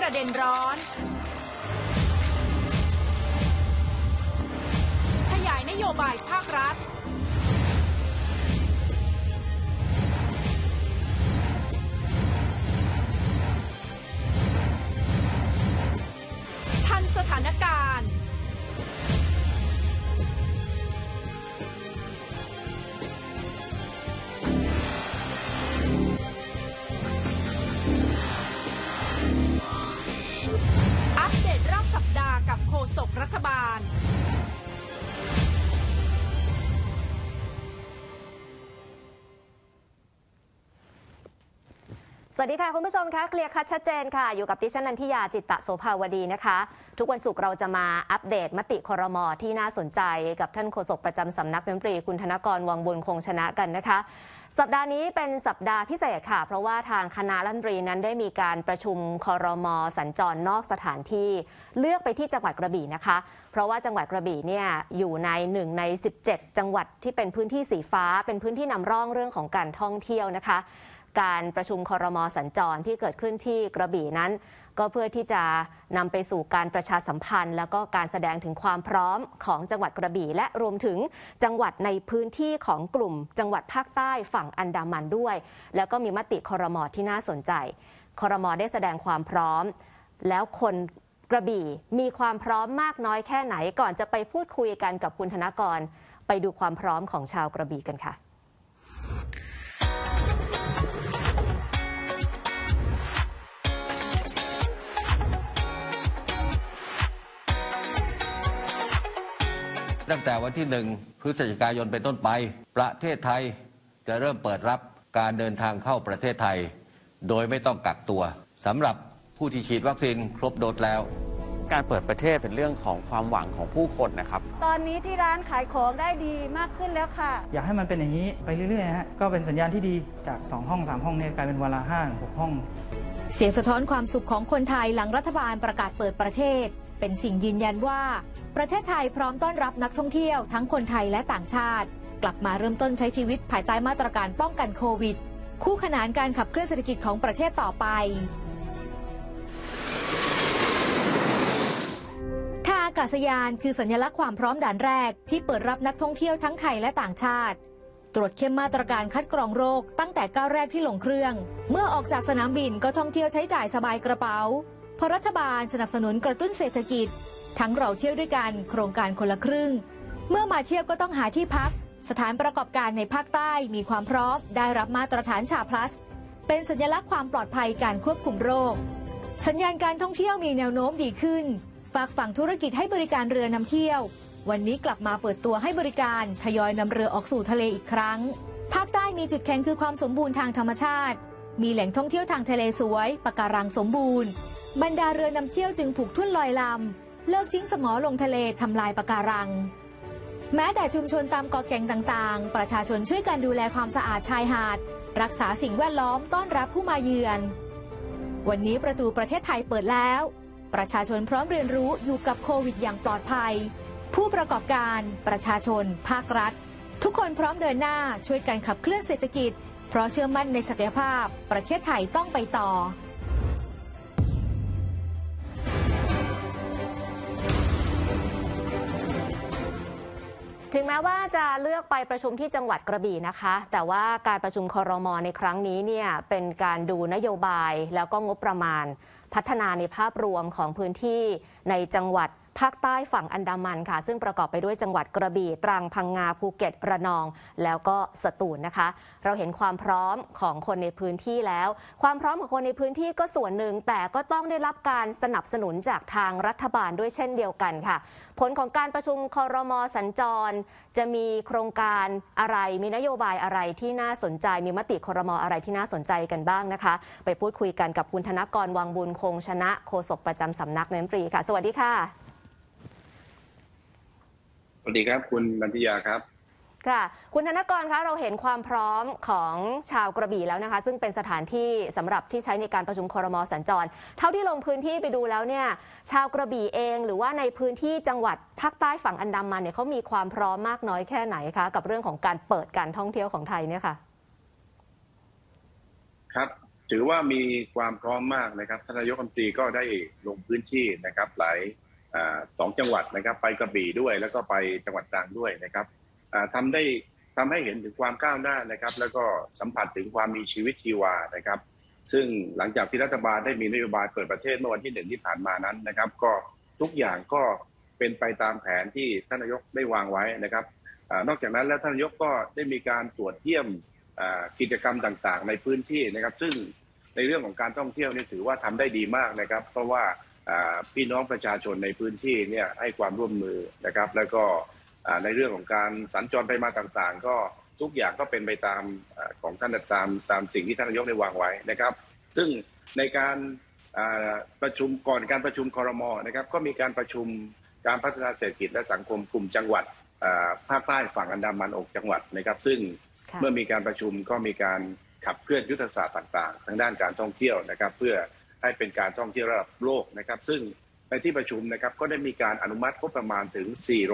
ประเด็นร้อนขยายนโยบายภาครัฐทันสถานการณ์อัปเดตรอบสัปดาห์กับโฆษกรัฐบาลสวัสดีค่ะคุณผู้ชมคะเคลียร์คัดชัดเจนค่ะอยู่กับดิฉันนันทิยาจิตตะโสภาวดีนะคะทุกวันศุกร์เราจะมาอัปเดตมติครม.ที่น่าสนใจกับท่านโฆษกประจำสำนักนายกรัฐมนตรีคุณธนกรวังบุญคงชนะกันนะคะสัปดาห์นี้เป็นสัปดาห์พิเศษค่ะเพราะว่าทางคณะรัฐมนตรีนั้นได้มีการประชุมครม.สัญจรนอกสถานที่เลือกไปที่จังหวัดกระบี่นะคะเพราะว่าจังหวัดกระบี่เนี่ยอยู่ใน1 ใน 17 จังหวัดที่เป็นพื้นที่สีฟ้าเป็นพื้นที่นำร่องเรื่องของการท่องเที่ยวนะคะการประชุมครม.สัญจรที่เกิดขึ้นที่กระบี่นั้นก็เพื่อที่จะนำไปสู่การประชาสัมพันธ์แล้วก็การแสดงถึงความพร้อมของจังหวัดกระบี่และรวมถึงจังหวัดในพื้นที่ของกลุ่มจังหวัดภาคใต้ฝั่งอันดามันด้วยแล้วก็มีมติครม.ที่น่าสนใจครม.ได้แสดงความพร้อมแล้วคนกระบี่มีความพร้อมมากน้อยแค่ไหนก่อนจะไปพูดคุยกันกับคุณธนกรไปดูความพร้อมของชาวกระบี่กันค่ะตั้งแต่วันที่1 พฤศจิกายนเป็นต้นไปประเทศไทยจะเริ่มเปิดรับการเดินทางเข้าประเทศไทยโดยไม่ต้องกักตัวสำหรับผู้ที่ฉีดวัคซีนครบโดสแล้วการเปิดประเทศเป็นเรื่องของความหวังของผู้คนนะครับตอนนี้ที่ร้านขายของได้ดีมากขึ้นแล้วค่ะอยากให้มันเป็นอย่างนี้ไปเรื่อยๆฮะก็เป็นสัญญาณที่ดีจาก2 ห้อง 3 ห้องเนี่ยกลายเป็นวันละ5 6 ห้องเสียงสะท้อนความสุขของคนไทยหลังรัฐบาลประกาศเปิดประเทศเป็นสิ่งยืนยันว่าประเทศไทยพร้อมต้อนรับนักท่องเที่ยวทั้งคนไทยและต่างชาติกลับมาเริ่มต้นใช้ชีวิตภายใต้มาตรการป้องกันโควิดคู่ขนานการขับเคลื่อนเศรษฐกิจของประเทศต่อไปท่าอากาศยานคือสัญลักษณ์ความพร้อมด่านแรกที่เปิดรับนักท่องเที่ยวทั้งไทยและต่างชาติตรวจเข้มมาตรการคัดกรองโรคตั้งแต่ก้าวแรกที่ลงเครื่องเมื่อออกจากสนามบินก็ท่องเที่ยวใช้จ่ายสบายกระเป๋าเพราะรัฐบาลสนับสนุนกระตุ้นเศรษฐกิจทั้งเราเที่ยวด้วยกันโครงการคนละครึ่งเมื่อมาเที่ยวก็ต้องหาที่พักสถานประกอบการในภาคใต้มีความพร้อมได้รับมาตรฐานชาพลัสเป็นสัญลักษณ์ความปลอดภัยการควบคุมโรคสัญญาณการท่องเที่ยวมีแนวโน้มดีขึ้นฝากฝั่งธุรกิจให้บริการเรือนำเที่ยววันนี้กลับมาเปิดตัวให้บริการทยอยนำเรือออกสู่ทะเลอีกครั้งภาคใต้มีจุดแข็งคือความสมบูรณ์ทางธรรมชาติมีแหล่งท่องเที่ยวทางทะเลสวยปะการังสมบูรณ์บรรดาเรือนำเที่ยวจึงผูกทุ่นลอยลำเลิกทิ้งสมอลงทะเลทำลายปะการังแม้แต่ชุมชนตามเกาะแก่งต่างๆประชาชนช่วยกันดูแลความสะอาดชายหาดรักษาสิ่งแวดล้อมต้อนรับผู้มาเยือนวันนี้ประตูประเทศไทยเปิดแล้วประชาชนพร้อมเรียนรู้อยู่กับโควิดอย่างปลอดภัยผู้ประกอบการประชาชนภาครัฐทุกคนพร้อมเดินหน้าช่วยกันขับเคลื่อนเศรษฐกิจเพราะเชื่อมั่นในศักยภาพประเทศไทยต้องไปต่อถึงแม้ว่าจะเลือกไปประชุมที่จังหวัดกระบี่นะคะแต่ว่าการประชุมครม.ในครั้งนี้เนี่ยเป็นการดูนโยบายแล้วก็งบประมาณพัฒนาในภาพรวมของพื้นที่ในจังหวัดภาคใต้ฝั่งอันดามันค่ะซึ่งประกอบไปด้วยจังหวัดกระบี่ตรังพังงาภูเก็ตระนองแล้วก็สตูลนะคะเราเห็นความพร้อมของคนในพื้นที่แล้วความพร้อมของคนในพื้นที่ก็ส่วนหนึ่งแต่ก็ต้องได้รับการสนับสนุนจากทางรัฐบาลด้วยเช่นเดียวกันค่ะผลของการประชุมครม.สัญจรจะมีโครงการอะไรมีนโยบายอะไรที่น่าสนใจมีมติครม.อะไรที่น่าสนใจกันบ้างนะคะไปพูดคุยกันกับคุณธนกรวังบุญคงชนะโฆษกประจำสำนักนายกรัฐมนตรีค่ะสวัสดีค่ะสวัสดีครับคุณนันทิยาครับค่ะคุณธนกรคะเราเห็นความพร้อมของชาวกระบี่แล้วนะคะซึ่งเป็นสถานที่สำหรับที่ใช้ในการประชุมครม.สัญจรเท่าที่ลงพื้นที่ไปดูแล้วเนี่ยชาวกระบี่เองหรือว่าในพื้นที่จังหวัดภาคใต้ฝั่งอันดามันเนี่ยเขามีความพร้อมมากน้อยแค่ไหนคะกับเรื่องของการเปิดการท่องเที่ยวของไทยเนี่ยค่ะครับถือว่ามีความพร้อมมากนะครับท่านนายกรัฐมนตรีก็ได้ลงพื้นที่นะครับหลาย2 จังหวัดนะครับไปกระบี่ด้วยแล้วก็ไปจังหวัดตรังด้วยนะครับทำให้เห็นถึงความก้าวหน้านะครับแล้วก็สัมผัสถึงความมีชีวิตชีวานะครับซึ่งหลังจากที่รัฐบาลได้มีนโยบายเปิดประเทศเมื่อวันที่1ที่ผ่านมานั้นนะครับก็ทุกอย่างก็เป็นไปตามแผนที่ท่านนายกได้วางไว้นะครับนอกจากนั้นแล้วท่านนายกก็ได้มีการตรวจเยี่ยมกิจกรรมต่างๆในพื้นที่นะครับซึ่งในเรื่องของการท่องเที่ยวนี่ถือว่าทำได้ดีมากนะครับเพราะว่าพี่น้องประชาชนในพื้นที่เนี่ยให้ความร่วมมือนะครับแล้วก็ในเรื่องของการสัญจรไปมาต่างๆก็ทุกอย่างก็เป็นไปตามของท่านตามสิ่งที่ท่านนายกได้วางไว้นะครับซึ่งในการประชุมก่อนการประชุมครม.นะครับก็มีการประชุมการพัฒนาเศรษฐกิจและสังคมกลุ่มจังหวัดภาคใต้ฝั่งอันดามัน6 จังหวัดนะครับซึ่งเมื่อมีการประชุมก็มีการขับเคลื่อนยุทธศาสตร์ต่างๆทางด้านการท่องเที่ยวนะครับเพื่อให้เป็นการท่องเที่ยวระดับโลกนะครับซึ่งในที่ประชุมนะครับก็ได้มีการอนุมัติงบประมาณถึง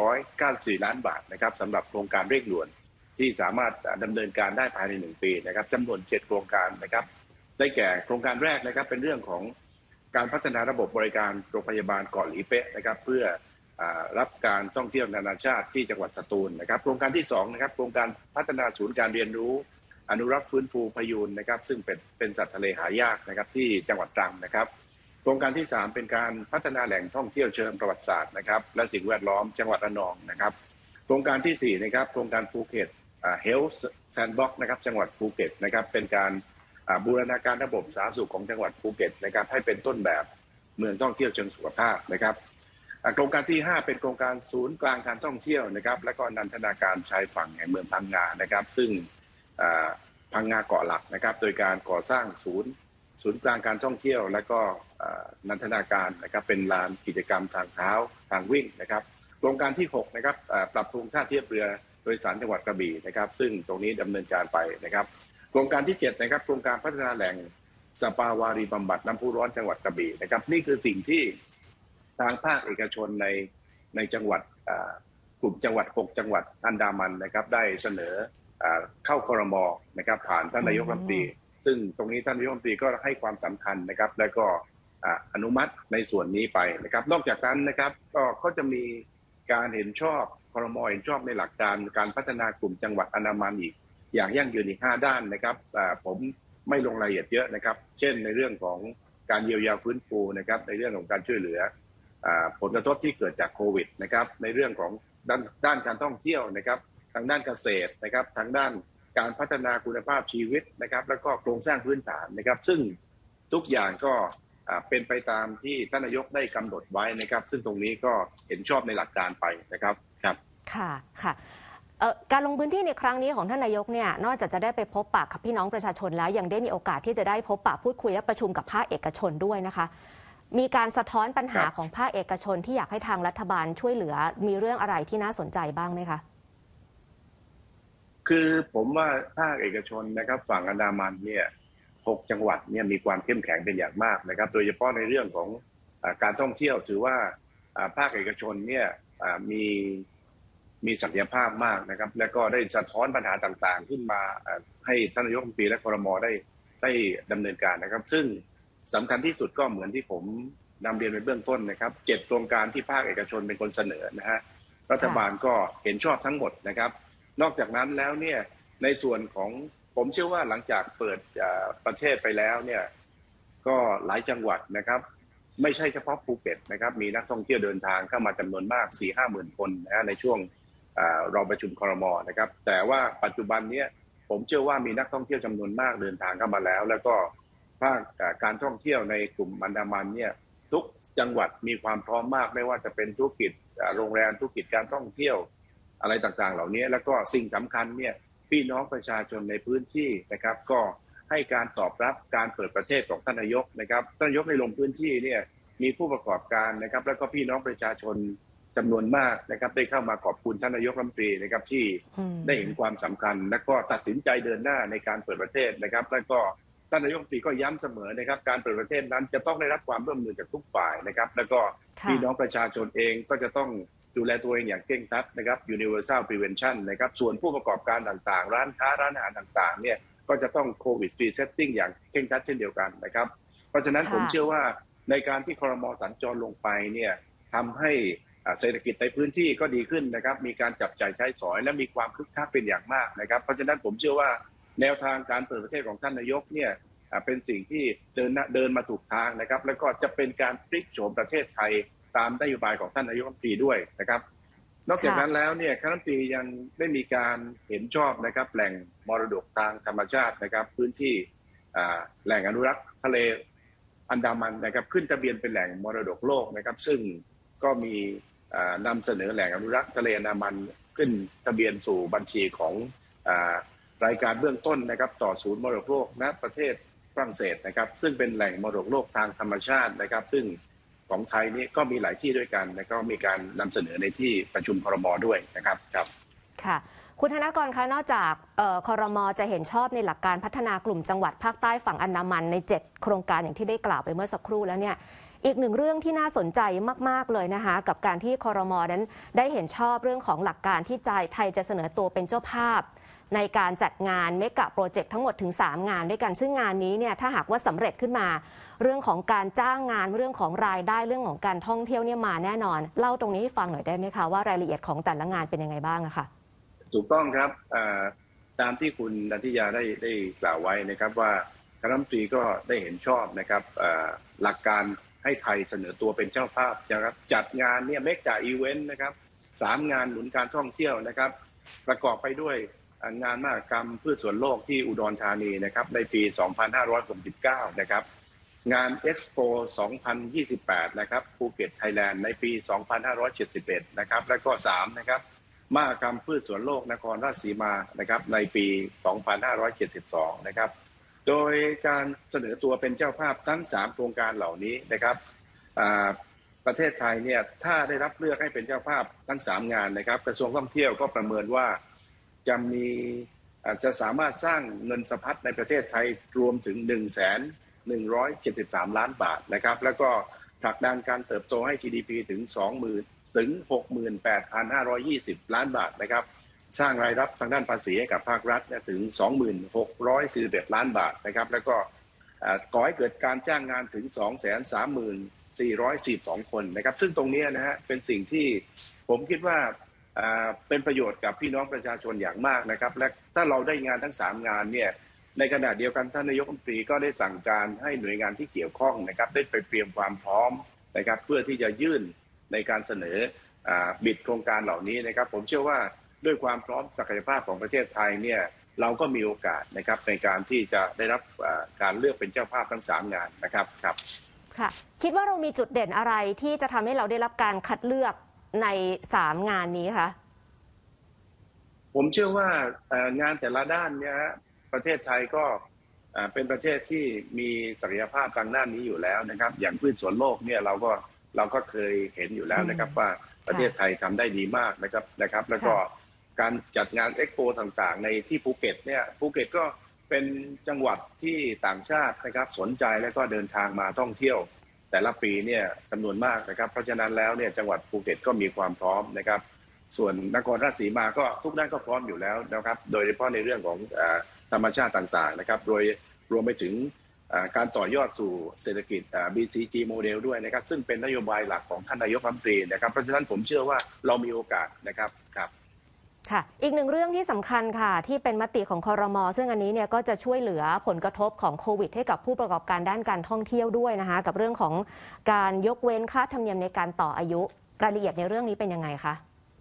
494 ล้านบาทนะครับสำหรับโครงการเร่งด่วนที่สามารถดำเนินการได้ภายใน1 ปีนะครับจำนวน7 โครงการนะครับได้แก่โครงการแรกนะครับเป็นเรื่องของการพัฒนาระบบบริการโรงพยาบาลเกาะหลีเป๊ะนะครับเพื่อรับการท่องเที่ยวนานาชาติที่จังหวัดสตูลนะครับโครงการที่2นะครับโครงการพัฒนาศูนย์การเรียนรู้อนุรักษ์ฟื้นฟูพยูนนะครับซึ่งเป็นสัตว์ทะเลหายากนะครับที่จังหวัดตรังนะครับโครงการที่3เป็นการพัฒนาแหล่งท่องเที่ยวเชิงประวัติศาสตร์นะครับและสิ่งแวดล้อมจังหวัดระนองนะครับโครงการที่4นะครับโครงการภูเก็ตHealth Sandbox นะครับจังหวัดภูเก็ตนะครับเป็นการบูรณาการระบบสาธารณสุขของจังหวัดภูเก็ตนะครับให้เป็นต้นแบบเมืองท่องเที่ยวเชิงสุขภาพนะครับโครงการที่5เป็นโครงการศูนย์กลางการท่องเที่ยวนะครับและก็นันทนาการชายฝั่งแห่งเมืองพังงานะครับซึ่งพังงาเกาะหลักนะครับโดยการก่อสร้างศูนย์กลางการท่องเที่ยวและก็นันทนาการนะครับเป็นลานกิจกรรมทางเท้าทางวิ่งนะครับโครงการที่6นะครับปรับปรุงท่าเทียบเรือโดยสารจังหวัดกระบี่นะครับซึ่งตรงนี้ดำเนินการไปนะครับโครงการที่7นะครับโครงการพัฒนาแหล่งสปาวารีบำบัดน้ำพุร้อนจังหวัดกระบี่นะครับนี่คือสิ่งที่ทางภาคเอกชนในจังหวัดกลุ่มจังหวัด6 จังหวัดอันดามันนะครับได้เสนอเข้าครม.นะครับผ่านท่านนายกรัฐมนตรีซึ่งตรงนี้ท่านนายกรัฐมนตรีก็ให้ความสำคัญนะครับและก็อนุมัติในส่วนนี้ไปนะครับนอกจากนั้นนะครับก็จะมีการเห็นชอบครม.เห็นชอบในหลักการพัฒนากลุ่มจังหวัดอันดามันอีกอย่างยั่งยืนอีก5 ด้านนะครับผมไม่ลงรายละเอียดเยอะนะครับเช่นในเรื่องของการเยียวยาฟื้นฟูนะครับในเรื่องของการช่วยเหลือผลกระทบที่เกิดจากโควิดนะครับในเรื่องของด้านการท่องเที่ยวนะครับทางด้านเกษตรนะครับทางด้านการพัฒนาคุณภาพชีวิตนะครับแล้วก็โครงสร้างพื้นฐานนะครับซึ่งทุกอย่างก็เป็นไปตามที่ท่านนายกได้กำหนดไว้นะครับซึ่งตรงนี้ก็เห็นชอบในหลักการไปนะครับครับค่ะการลงพื้นที่ในครั้งนี้ของท่านนายกเนี่ยนอกจากจะได้ไปพบปะกับพี่น้องประชาชนแล้วยังได้มีโอกาสที่จะได้พบปะพูดคุยและประชุมกับภาคเอกชนด้วยนะคะมีการสะท้อนปัญหาของภาคเอกชนที่อยากให้ทางรัฐบาลช่วยเหลือมีเรื่องอะไรที่น่าสนใจบ้างไหมคะคือผมว่าภาคเอกชนนะครับฝั่งอันดามันเนี่ย6 จังหวัดเนี่ยมีความเข้มแข็งเป็นอย่างมากนะครับโดยเฉพาะในเรื่องของการท่องเที่ยวถือว่าภาคเอกชนเนี่ยมีศักยภาพมากนะครับและก็ได้สะท้อนปัญหาต่างๆขึ้นมาให้ท่านนายกรัฐมนตรีและครม.ได้ดำเนินการนะครับซึ่งสำคัญที่สุดก็เหมือนที่ผมนำเรียนไปเบื้องต้นนะครับ7 โครงการที่ภาคเอกชนเป็นคนเสนอนะฮะรัฐบาลก็เห็นชอบทั้งหมดนะครับนอกจากนั้นแล้วเนี่ยในส่วนของผมเชื่อว่าหลังจากเปิดประเทศไปแล้วเนี่ยก็หลายจังหวัดนะครับไม่ใช่เฉพาะภูเก็ตนะครับมีนักท่องเที่ยวเดินทางเข้ามาจำนวนมาก 4-5 หมื่นคนนะฮะในช่วงเราประชุมครม.นะครับแต่ว่าปัจจุบันนี้ผมเชื่อว่ามีนักท่องเที่ยวจำนวนมากเดินทางเข้ามาแล้วแล้วก็ภาคการท่องเที่ยวในกลุ่มอันดามันเนี่ยทุกจังหวัดมีความพร้อมมากไม่ว่าจะเป็นธุรกิจโรงแรมธุรกิจการท่องเที่ยวอะไรต่างๆเหล่านี้แล้วก็สิ่งสำคัญเนี่ยพี่น้องประชาชนในพื้นที่นะครับก็ให้การตอบรับการเปิดประเทศของท่านนายกนะครับท่านนายกในลงพื้นที่เนี่ยมีผู้ประกอบการนะครับแล้วก็พี่น้องประชาชนจำนวนมากนะครับได้เข้ามาขอบคุณท่านนายกรัฐมนตรีนะครับที่ได้เห็นความสำคัญและก็ตัดสินใจเดินหน้าในการเปิดประเทศนะครับแล้วก็ท่านนายกรัฐมนตรีก็ย้ำเสมอนะครับการเปิดประเทศนั้นจะต้องได้รับความร่วมมือจากทุกฝ่ายนะครับแล้วก็พี่น้องประชาชนเองก็จะต้องดูแลตัวเองอย่างเคร่งครัดนะครับ Universal Prevention นะครับส่วนผู้ประกอบการต่างๆร้านค้าร้านอาหารต่างๆเนี่ยก็จะต้องโควิดฟรีเซตติ้งอย่างเคร่งครัดเช่นเดียวกันนะครับเพราะฉะนั้นผมเชื่อว่าในการที่ครม.สัญจรลงไปเนี่ยทำให้เศรษฐกิจในพื้นที่ก็ดีขึ้นนะครับมีการจับจ่ายใช้สอยและมีความคึกคักเป็นอย่างมากนะครับเพราะฉะนั้นผมเชื่อว่าแนวทางการเปิดประเทศของท่านนายกเนี่ยเป็นสิ่งที่เดินมาถูกทางนะครับแล้วก็จะเป็นการพลิกโฉมประเทศไทยตามนโยบายของท่านนายกรัฐมนตรีด้วยนะครับนอกจากนั้นแล้วเนี่ยคณะรัฐมนตรียังได้มีการเห็นชอบนะครับแหล่งมรดกทางธรรมชาตินะครับพื้นที่แหล่งอนุรักษ์ทะเลอันดามันนะครับขึ้นทะเบียนเป็นแหล่งมรดกโลกนะครับซึ่งก็มีนำเสนอแหล่งอนุรักษ์ทะเลอันดามันขึ้นทะเบียนสู่บัญชีของรายการเบื้องต้นนะครับต่อศูนย์มรดกโลกณประเทศฝรั่งเศสนะครับซึ่งเป็นแหล่งมรดกโลกทางธรรมชาตินะครับซึ่งของไทยนี้ก็มีหลายที่ด้วยกันแล้วก็มีการนำเสนอในที่ประชุมครม.ด้วยนะครับครับค่ะคุณธนกรคะนอกจากครม.จะเห็นชอบในหลักการพัฒนากลุ่มจังหวัดภาคใต้ฝั่งอันดามันใน7โครงการอย่างที่ได้กล่าวไปเมื่อสักครู่แล้วเนี่ยอีกหนึ่งเรื่องที่น่าสนใจมากๆเลยนะคะกับการที่ครม.นั้นได้เห็นชอบเรื่องของหลักการที่ไทยจะเสนอตัวเป็นเจ้าภาพในการจัดงานเมกะโปรเจกต์ทั้งหมดถึง3งานด้วยกันซึ่งงานนี้เนี่ยถ้าหากว่าสำเร็จขึ้นมาเรื่องของการจ้างงานเรื่องของรายได้เรื่องของการท่องเที่ยวเนี่ยมาแน่นอนเล่าตรงนี้ให้ฟังหน่อยได้ไหมคะว่ารายละเอียดของแต่ละงานเป็นยังไงบ้างอะค่ะถูกต้องครับตามที่คุณนันทิยาได้กล่าวไว้นะครับว่าคณะรัฐมนตรีก็ได้เห็นชอบนะครับหลักการให้ไทยเสนอตัวเป็นเจ้าภาพนะครับจัดงานเนี่ยเมกะอีเวนต์นะครับ3งานหนุนการท่องเที่ยวนะครับประกอบไปด้วยงานมหกรรมพืชสวนโลกที่อุดรธานีนะครับในปี 2569 นะครับงานเอ็กซ์โป 2028 นะครับภูเก็ตไทยแลนด์ในปี 2571 นะครับและก็3นะครับมหกรรมพืชสวนโลกนครราชสีมานะครับในปี 2572 นะครับโดยการเสนอตัวเป็นเจ้าภาพทั้ง3โครงการเหล่านี้นะครับประเทศไทยเนี่ยถ้าได้รับเลือกให้เป็นเจ้าภาพทั้ง3งานนะครับกระทรวงท่องเที่ยวก็ประเมินว่าจะสามารถสร้างเงินสะพัดในประเทศไทยรวมถึง 1,173 ล้านบาทนะครับแล้วก็ผลักดันการเติบโตให้ GDP ถึง 68,520 ล้านบาทนะครับสร้างรายรับทางด้านภาษีให้กับภาครัฐถึง 2641 ล้านบาทนะครับแล้วก็ก่อให้เกิดการจ้างงานถึง 234,442 คนนะครับซึ่งตรงนี้นะฮะเป็นสิ่งที่ผมคิดว่าเป็นประโยชน์กับพี่น้องประชาชนอย่างมากนะครับและถ้าเราได้งานทั้ง3งานเนี่ยในขณะเดียวกันท่านนายกรัฐมนตรีก็ได้สั่งการให้หน่วยงานที่เกี่ยวข้องนะครับได้ไปเตรียมความพร้อมนะครับเพื่อที่จะยื่นในการเสนอบิดโครงการเหล่านี้นะครับผมเชื่อว่าด้วยความพร้อมศักยภาพของประเทศไทยเนี่ยเราก็มีโอกาสนะครับในการที่จะได้รับการเลือกเป็นเจ้าภาพทั้ง3งานนะครับครับค่ะคิดว่าเรามีจุดเด่นอะไรที่จะทำให้เราได้รับการคัดเลือกใน3งานนี้คะผมเชื่อว่างานแต่ละด้านเนี่ยประเทศไทยก็เป็นประเทศที่มีศักยภาพทางด้านนี้อยู่แล้วนะครับอย่างพืชสวนโลกเนี่ยเราก็เคยเห็นอยู่แล้วนะครับว่าประเทศไทยทำได้ดีมากนะครับแล้วก็การจัดงานเอ็กโปต่างๆในที่ภูเก็ตเนี่ยภูเก็ตก็เป็นจังหวัดที่ต่างชาตินะครับสนใจและก็เดินทางมาท่องเที่ยวแต่ละปีเนี่ยจำนวนมากนะครับเพราะฉะนั้นแล้วเนี่ยจังหวัดภูเก็ตก็มีความพร้อมนะครับส่วนนครราชสีมาก็ทุกด้านก็พร้อมอยู่แล้วนะครับโดยเฉพาะในเรื่องของธรรมชาติต่างๆนะครับโดยรวมไปถึงการต่อยอดสู่เศรษฐกิจ BCG โมเดลด้วยนะครับซึ่งเป็นนโยบายหลักของท่านนายกรัฐมนตรีนะครับเพราะฉะนั้นผมเชื่อว่าเรามีโอกาสนะครับครับค่ะอีกหนึ่งเรื่องที่สำคัญค่ะที่เป็นมติของครม.ซึ่งอันนี้เนี่ยก็จะช่วยเหลือผลกระทบของโควิดให้กับผู้ประกอบการด้านการท่องเที่ยวด้วยนะคะกับเรื่องของการยกเว้นค่าธรรมเนียมในการต่ออายุรายละเอียดในเรื่องนี้เป็นยังไงคะ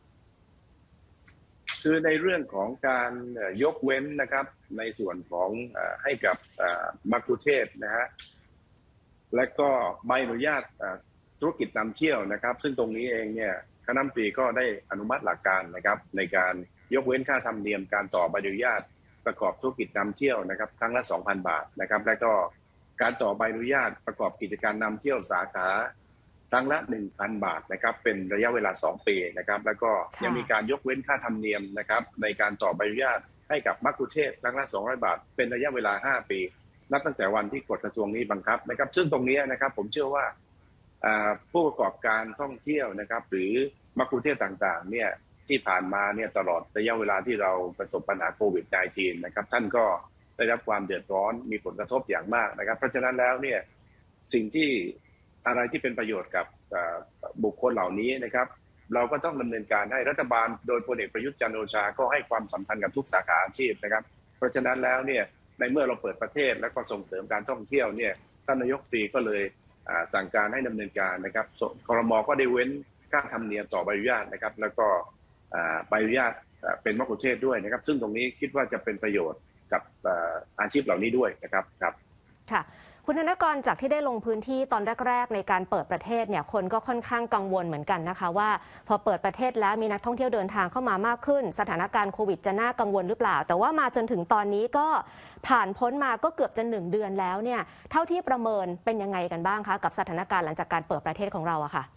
คือในเรื่องของการยกเว้นนะครับในส่วนของให้กับมัคคุเทศก์นะฮะและก็ใบอนุญาตธุรกิจนำเที่ยวนะครับซึ่งตรงนี้เองเนี่ยคณะรัฐมนตรีก็ได้อนุมัติหลักการนะครับในการยกเว้นค่าธรรมเนียมการต่อใบอนุญาตประกอบธุรกิจนำเที่ยวนะครับครั้งละ 2,000 บาทนะครับและก็การต่อใบอนุญาตประกอบกิจการนำเที่ยวสาขาครั้งละ 1,000 บาทนะครับเป็นระยะเวลา2ปีนะครับแล้วก็ยังมีการยกเว้นค่าธรรมเนียมนะครับในการต่อใบอนุญาตให้กับมัคคุเทศก์ครั้งละ200 บาทเป็นระยะเวลา5ปีนับตั้งแต่วันที่กฎกระทรวงนี้บังคับนะครับซึ่งตรงนี้นะครับผมเชื่อว่าผู้ประกอบการท่องเที่ยวนะครับหรือมัคคุเทศก์ต่างๆเนี่ยที่ผ่านมาเนี่ยตลอดระยะเวลาที่เราประสบปัญหาโควิด -19 นะครับท่านก็ได้รับความเดือดร้อนมีผลกระทบอย่างมากนะครับเพราะฉะนั้นแล้วเนี่ยสิ่งที่อะไรที่เป็นประโยชน์กับบุคคลเหล่านี้นะครับเราก็ต้องดำเนินการให้รัฐบาลโดยพลเอกประยุทธ์จันทร์โอชาก็ให้ความสำคัญกับทุกสาขาอาชีพนะครับเพราะฉะนั้นแล้วเนี่ยในเมื่อเราเปิดประเทศและก็ส่งเสริมการท่องเที่ยวเนี่ยท่านนายกรัฐมนตรีก็เลยสั่งการให้ดำเนินการนะครับครม.ก็ได้เว้นค่าธรรมเนียมต่อใบอนุญาตนะครับแล้วก็ใบอนุญาตเป็นมะกุเทศด้วยนะครับซึ่งตรงนี้คิดว่าจะเป็นประโยชน์กับอาชีพเหล่านี้ด้วยนะครับครับค่ะคุณธนกรจากที่ได้ลงพื้นที่ตอนแรกๆในการเปิดประเทศเนี่ยคนก็ค่อนข้างกังวลเหมือนกันนะคะว่าพอเปิดประเทศแล้วมีนักท่องเที่ยวเดินทางเข้ามามากขึ้นสถานการณ์โควิดจะน่ากังวลหรือเปล่าแต่ว่ามาจนถึงตอนนี้ก็ผ่านพ้นมาก็เกือบจะ1 เดือนแล้วเนี่ยเท่าที่ประเมินเป็นยังไงกันบ้างคะกับสถานการณ์หลังจากการเปิดประเทศของเราอะค่ะ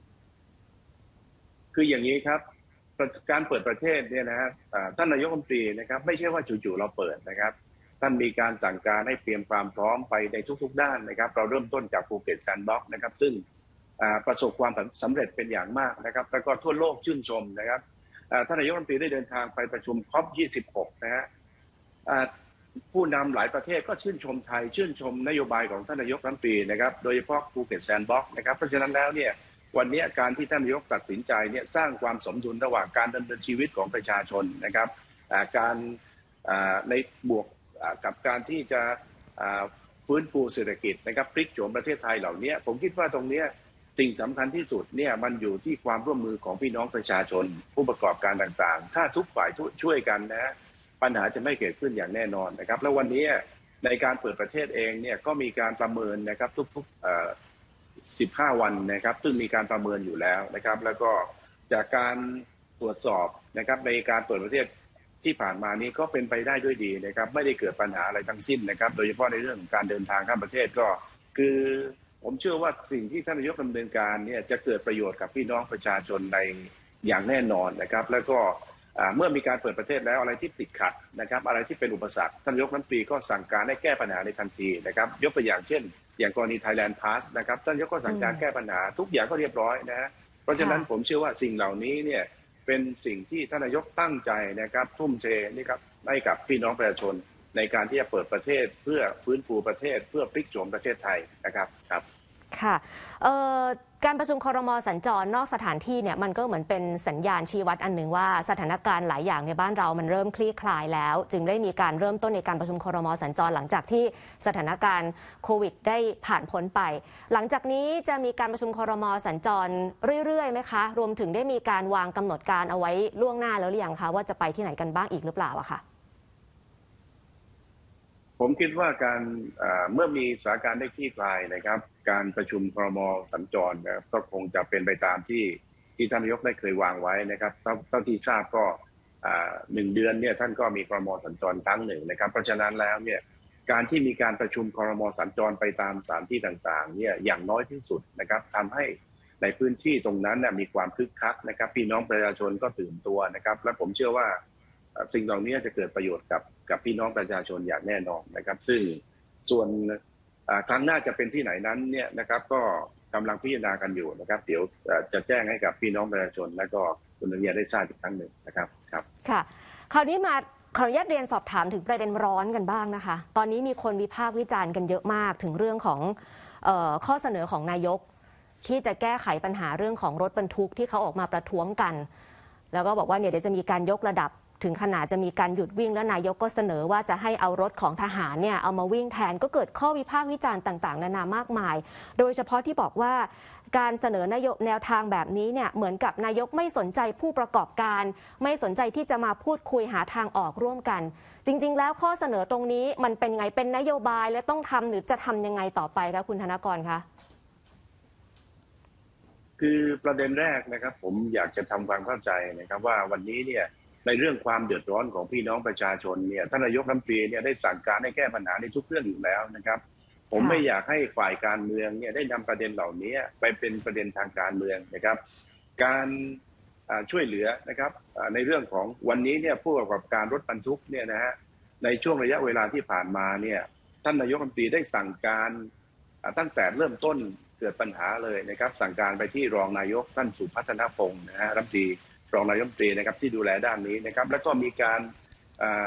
คืออย่างนี้ครับการเปิดประเทศเนี่ยนะฮะท่านนายกรัฐมนตรีนะครับไม่ใช่ว่าจู่ๆเราเปิดนะครับท่านมีการสั่งการให้เตรียมความพร้อมไปในทุกๆด้านนะครับเราเริ่มต้นจากภูเก็ตแซนด์บ็อกซ์นะครับซึ่งประสบความสำเร็จเป็นอย่างมากนะครับแล้วก็ทั่วโลกชื่นชมนะครับท่านนายกรัฐมนตรีได้เดินทางไปประชุมCOP26นะฮะผู้นำหลายประเทศก็ชื่นชมไทยชื่นชมนโยบายของท่านนายกรัฐมนตรีนะครับโดยเฉพาะภูเก็ตแซนด์บ็อกซ์นะครับเพราะฉะนั้นแล้วเนี่ยวันนี้การที่ท่านนายกตัดสินใจเนี่ยสร้างความสมดุลระหว่างการดำเนินชีวิตของประชาชนนะครับการในบวกกับการที่จะฟื้นฟูเศรษฐกิจนะครับพลิกโฉมประเทศไทยเหล่านี้ผมคิดว่าตรงนี้สิ่งสำคัญที่สุดเนี่ยมันอยู่ที่ความร่วมมือของพี่น้องประชาชนผู้ประกอบการต่างๆถ้าทุกฝ่ายช่วยกันนะปัญหาจะไม่เกิดขึ้นอย่างแน่นอนนะครับแล้ววันนี้ในการเปิดประเทศเองเนี่ยก็มีการประเมินนะครับทุก15 วันนะครับซึ่งมีการประเมินอยู่แล้วนะครับแล้วก็จากการตรวจสอบนะครับในการเปิดประเทศที่ผ่านมานี้ก็เป็นไปได้ด้วยดีนะครับไม่ได้เกิดปัญหาอะไรทั้งสิ้นนะครับโดยเฉพาะในเรื่องของการเดินทางข้ามประเทศก็คือผมเชื่อว่าสิ่งที่ท่านนายกดำเนินการเนี่ยจะเกิดประโยชน์กับพี่น้องประชาชนในอย่างแน่นอนนะครับแล้วก็เมื่อมีการเปิดประเทศแล้วอะไรที่ติดขัดนะครับอะไรที่เป็นอุปสรรคท่านนายกรัฐมนตรีก็สั่งการให้แก้ปัญหาในทันทีนะครับยกตัวอย่างเช่นอย่างกรณี Thailand Pass นะครับท่านนายกก็สั่งการแก้ปัญหาทุกอย่างก็เรียบร้อยนะฮะเพราะฉะนั้นผมเชื่อว่าสิ่งเหล่านี้เนี่ยเป็นสิ่งที่ท่านนายกตั้งใจนะครับทุ่มเทนี่ครับให้กับพี่น้องประชาชนในการที่จะเปิดประเทศเพื่อฟื้นฟูประเทศเพื่อพลิกโฉมประเทศไทยนะครับครับค่ะการประชุมครม.สัญจรนอกสถานที่เนี่ยมันก็เหมือนเป็นสัญญาณชี้วัดอันหนึ่งว่าสถานการณ์หลายอย่างในบ้านเรามันเริ่มคลี่คลายแล้วจึงได้มีการเริ่มต้นในการประชุมครม.สัญจรหลังจากที่สถานการณ์โควิดได้ผ่านพ้นไปหลังจากนี้จะมีการประชุมครม.สัญจรเรื่อยๆไหมคะรวมถึงได้มีการวางกำหนดการเอาไว้ล่วงหน้าแล้วหรือยังคะว่าจะไปที่ไหนกันบ้างอีกหรือเปล่าอะค่ะผมคิดว่าการเมื่อมีสถานการณ์ได้คลี่คลายนะครับการประชุมครม.สัญจรก็คงจะเป็นไปตามที่ท่านนายกได้เคยวางไว้นะครับเท่าที่ทราบก็1 เดือนเนี่ยท่านก็มีครม.สัญจรครั้งหนึ่งนะครับเพราะฉะนั้นแล้วเนี่ยการที่มีการประชุมครม.สัญจรไปตามสถานที่ต่างๆเนี่ยอย่างน้อยที่สุดนะครับทำให้ในพื้นที่ตรงนั้นมีความคึกคักนะครับพี่น้องประชาชนก็ตื่นตัวนะครับและผมเชื่อว่าสิ่งเหล่านี้จะเกิดประโยชน์กับพี่น้องประชาชนอย่างแน่นอนนะครับซึ่งส่วนครั้งหน้าจะเป็นที่ไหนนั้นเนี่ยนะครับก็กำลังพิจารณากันอยู่นะครับเดี๋ยวจะแจ้งให้กับพี่น้องประชาชนและก็คุณนันยาได้ทราบอีกครั้งหนึ่งนะครับครับค่ะคราวนี้มาขออนุญาตเรียนสอบถามถึงประเด็นร้อนกันบ้างนะคะตอนนี้มีคนวิพากษ์วิจารณ์กันเยอะมากถึงเรื่องของข้อเสนอของนายกที่จะแก้ไขปัญหาเรื่องของรถบรรทุกที่เขาออกมาประท้วงกันแล้วก็บอกว่าเนี่ยเดี๋ยวจะมีการยกระดับถึงขนาดจะมีการหยุดวิ่งแล้วนายกก็เสนอว่าจะให้เอารถของทหารเนี่ยเอามาวิ่งแทนก็เกิดข้อวิพากษ์วิจารณ์ต่างๆนานามากมายโดยเฉพาะที่บอกว่าการเสนอนโยบายแนวทางแบบนี้เนี่ยเหมือนกับนายกไม่สนใจผู้ประกอบการไม่สนใจที่จะมาพูดคุยหาทางออกร่วมกันจริงๆแล้วข้อเสนอตรงนี้มันเป็นไงเป็นนโยบายและต้องทำหรือจะทำยังไงต่อไปคะคุณธนกรคะคือประเด็นแรกนะครับผมอยากจะทำความเข้าใจนะครับว่าวันนี้เนี่ยในเรื่องความเดือดร้อนของพี่น้องประชาชนเนี่ยท่านนายกรัฐมนตรีเนี่ยได้สั่งการให้แก้ปัญหาในทุกเรื่องอยู่แล้วนะครับผมไม่อยากให้ฝ่ายการเมืองเนี่ยได้นำประเด็นเหล่านี้ไปเป็นประเด็นทางการเมืองนะครับการช่วยเหลือนะครับในเรื่องของวันนี้เนี่ยผู้ประกอบการรถบรรทุกเนี่ยนะฮะในช่วงระยะเวลาที่ผ่านมาเนี่ยท่านนายกรัฐมนตรีได้สั่งการตั้งแต่เริ่มต้นเกิดปัญหาเลยนะครับสั่งการไปที่รองนายกท่านสุพัฒนพงศ์นะฮะรัฐมนตรีรองนายกรัฐมนตรีนะครับที่ดูแลด้านนี้นะครับแล้วก็มีการ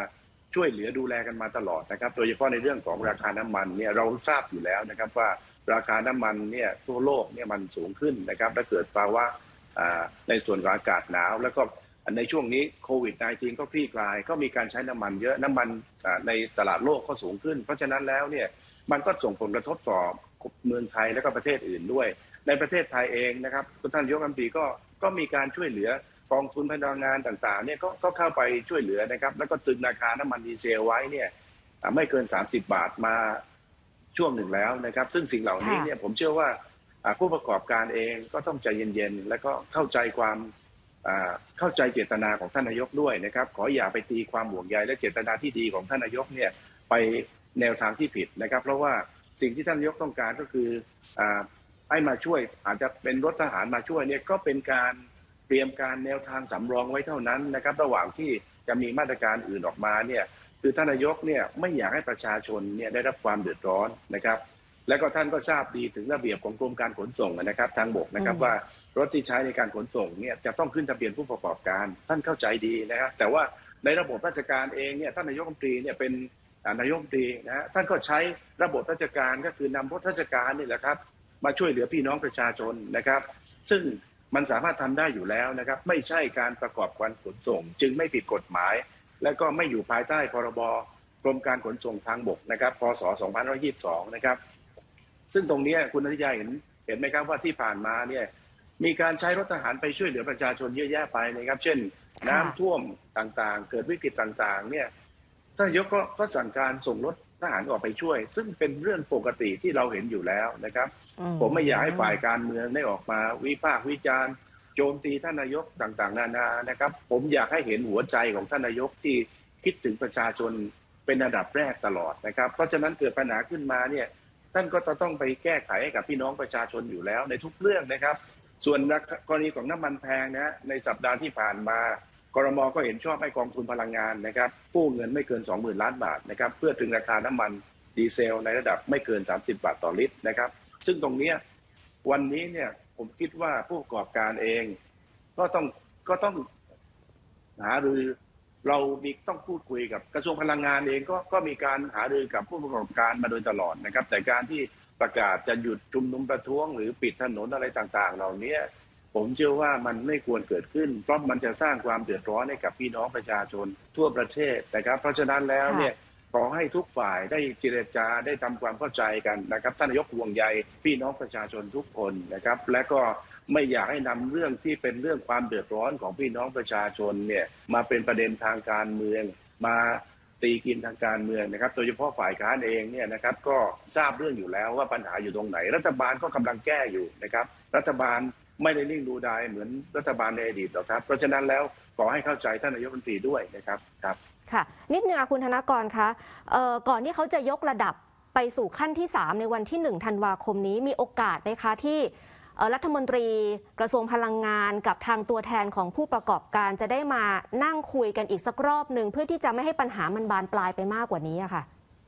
ช่วยเหลือดูแลกันมาตลอดนะครับโดยเฉพาะในเรื่องของราคาน้ำมันเนี่ยเราทราบอยู่แล้วนะครับว่าราคาน้ำมันเนี่ยทั่วโลกเนี่ยมันสูงขึ้นนะครับและเกิดภาวะในส่วนของอากาศหนาวแล้วก็ในช่วงนี้โควิด -19 ก็คลี่คลายก็มีการใช้น้ำมันเยอะน้ำมันในตลาดโลกก็สูงขึ้นเพราะฉะนั้นแล้วเนี่ยมันก็ส่งผลกระทบต่อเมืองไทยและก็ประเทศอื่นด้วยในประเทศไทยเองนะครับท่านนายกรัฐมนตรีก็มีการช่วยเหลือกองทุนพลังงานต่างๆเนี่ยก็เข้าไปช่วยเหลือนะครับแล้วก็ตรึงราคาน้ำมันดีเซลไว้เนี่ยไม่เกิน30 บาทมาช่วงหนึ่งแล้วนะครับซึ่งสิ่งเหล่านี้เนี่ยผมเชื่อว่าผู้ประกอบการเองก็ต้องใจเย็นๆแล้วก็เข้าใจเข้าใจเจตนาของท่านนายกด้วยนะครับขออย่าไปตีความห่วงใยและเจตนาที่ดีของท่านนายกเนี่ยไปแนวทางที่ผิดนะครับเพราะว่าสิ่งที่ท่านนายกต้องการก็คือให้มาช่วยอาจจะเป็นรถทหารมาช่วยเนี่ยก็เป็นการเตรียมการแนวทางสำรองไว้เท่านั้นนะครับระหว่างที่จะมีมาตรการอื่นออกมาเนี่ยคือท่านนายกเนี่ยไม่อยากให้ประชาชนเนี่ยได้รับความเดือดร้อนนะครับและก็ท่านก็ทราบดีถึงระเบียบของกรมการขนส่งนะครับทางบกนะครับว่ารถที่ใช้ในการขนส่งเนี่ยจะต้องขึ้นทะเบียนผู้ประกอบการท่านเข้าใจดีนะครับแต่ว่าในระบบราชการเองเนี่ยท่านนายกรัฐมนตรีเนี่ยเป็นนายกรัฐมนตรีนะท่านก็ใช้ระบบราชการก็คือนำรถราชการนี่แหละครับมาช่วยเหลือพี่น้องประชาชนนะครับซึ่งมันสามารถทำได้อยู่แล้วนะครับไม่ใช่การประกอบการขนส่งจึงไม่ผิดกฎหมายและก็ไม่อยู่ภายใต้พรบกรมการขนส่งทางบกนะครับพ.ศ. 2522นะครับซึ่งตรงนี้คุณอธิยาเห็นไหมครับว่าที่ผ่านมาเนี่ยมีการใช้รถทหารไปช่วยเหลือประชาชนเยอะแยะไปนะครับเช่นน้ำท่วมต่างๆเกิดวิกฤตต่างๆเนี่ยท่านนายกก็สั่งการส่งรถทหารออกไปช่วยซึ่งเป็นเรื่องปกติที่เราเห็นอยู่แล้วนะครับผมไม่อยากให้ฝ่ายการเมืองได้ออกมาวิพากษ์วิจารณ์โจมตีท่านนายกต่างๆนานานะครับผมอยากให้เห็นหัวใจของท่านนายกที่คิดถึงประชาชนเป็นอันดับแรกตลอดนะครับเพราะฉะนั้นเกิดปัญหาขึ้นมาเนี่ยท่านก็จะต้องไปแก้ไขให้กับพี่น้องประชาชนอยู่แล้วในทุกเรื่องนะครับส่วนกรณีของน้ำมันแพงนะในสัปดาห์ที่ผ่านมากรม.ก็เห็นชอบให้กองทุนพลังงานนะครับกู้เงินไม่เกิน 20,000 ล้านบาทนะครับเพื่อตรึงราคาน้ำมันดีเซลในระดับไม่เกิน30 บาทต่อลิตรนะครับซึ่งตรงนี้วันนี้เนี่ยผมคิดว่าผู้ประกอบการเองก็ต้องหารือเราต้องพูดคุยกับกระทรวงพลังงานเองก็มีการหารือกับผู้ประกอบการมาโดยตลอดนะครับแต่การที่ประกาศจะหยุดชุมนุมประท้วงหรือปิดถนนอะไรต่างๆเหล่านี้ผมเชื่อว่ามันไม่ควรเกิดขึ้นเพราะมันจะสร้างความเดือดร้อนให้กับพี่น้องประชาชนทั่วประเทศนะครับเพราะฉะนั้นแล้วเนี่ยขอให้ทุกฝ่ายได้เจรจาได้ทำความเข้าใจกันนะครับท่านนายกห่วงใยพี่น้องประชาชนทุกคนนะครับและก็ไม่อยากให้นำเรื่องที่เป็นเรื่องความเดือดร้อนของพี่น้องประชาชนเนี่ยมาเป็นประเด็นทางการเมืองมาตีกินทางการเมืองนะครับโดยเฉพาะฝ่ายค้านเองเนี่ยนะครับก็ทราบเรื่องอยู่แล้วว่าปัญหาอยู่ตรงไหนรัฐบาลก็กำลังแก้อยู่นะครับรัฐบาลไม่ได้นิ่งดูดายเหมือนรัฐบาลในอดีตหรอกครับเพราะฉะนั้นแล้วขอให้เข้าใจท่านนายกรัฐมนตรีด้วยนะครับครับค่ะนิดนึงคุณธนกรคะก่อนที่เขาจะยกระดับไปสู่ขั้นที่3ในวันที่1 ธันวาคมนี้มีโอกาสไหมคะที่รัฐมนตรีกระทรวงพลังงานกับทางตัวแทนของผู้ประกอบการจะได้มานั่งคุยกันอีกสักรอบหนึ่งเพื่อที่จะไม่ให้ปัญหามันบานปลายไปมากกว่านี้อะค่ะ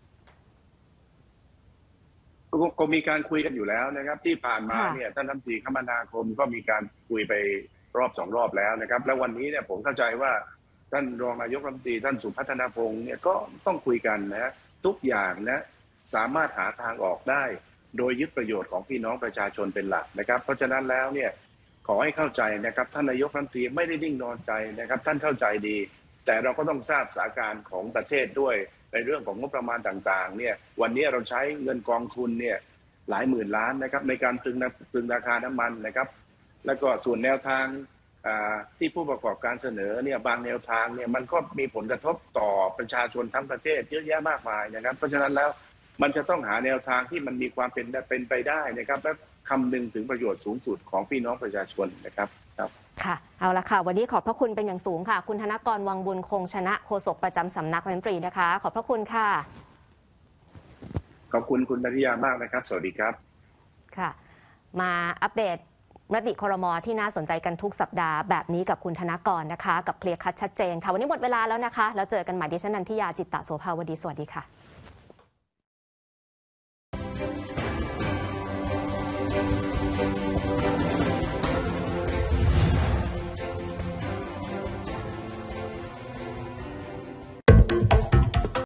ก็มีการคุยกันอยู่แล้วนะครับที่ผ่านมาเนี่ยท่านรัฐมนตรีคมนาคมก็มีการคุยไปรอบ2 รอบแล้วนะครับแล้ววันนี้เนี่ยผมเข้าใจว่าท่านรองนายกรัฐมนตรีท่านสุพัฒนพงศ์เนี่ยก็ต้องคุยกันนะทุกอย่างนะสามารถหาทางออกได้โดยยึดประโยชน์ของพี่น้องประชาชนเป็นหลักนะครับเพราะฉะนั้นแล้วเนี่ยขอให้เข้าใจนะครับท่านนายกรัฐมนตรีไม่ได้นิ่งนอนใจนะครับท่านเข้าใจดีแต่เราก็ต้องทราบสถานการณ์ของประเทศด้วยในเรื่องของงบประมาณต่างๆเนี่ยวันนี้เราใช้เงินกองทุนเนี่ยหลายหมื่นล้านนะครับในการตรึงราคาน้ำมันนะครับแล้วก็ส่วนแนวทางที่ผู้ประกอบการเสนอเนี่ยบางแนวทางเนี่ยมันก็มีผลกระทบต่อประชาชนทั้งประเทศเยอะแยะมากมายนะครับเพราะฉะนั้นแล้วมันจะต้องหาแนวทางที่มันมีความเป็นไปได้นะครับและคำนึงถึงประโยชน์สูงสุดของพี่น้องประชาชนนะครับค่ะเอาละค่ะวันนี้ขอบพระคุณเป็นอย่างสูงค่ะคุณธนกร วังบุญคงชนะโฆษกประจำสำนักนายกรัฐมนตรีนะคะขอบพระคุณค่ะขอบคุณคุณนัทยามากนะครับสวัสดีครับค่ะมาอัปเดตมติครม.ที่น่าสนใจกันทุกสัปดาห์แบบนี้กับคุณธนกรนะคะกับเคลียร์คัดชัดเจนค่ะวันนี้หมดเวลาแล้วนะคะแล้วเจอกันใหม่ดิฉันนันทิยาจิตตะโสภาวดีสวัสดีค่ะ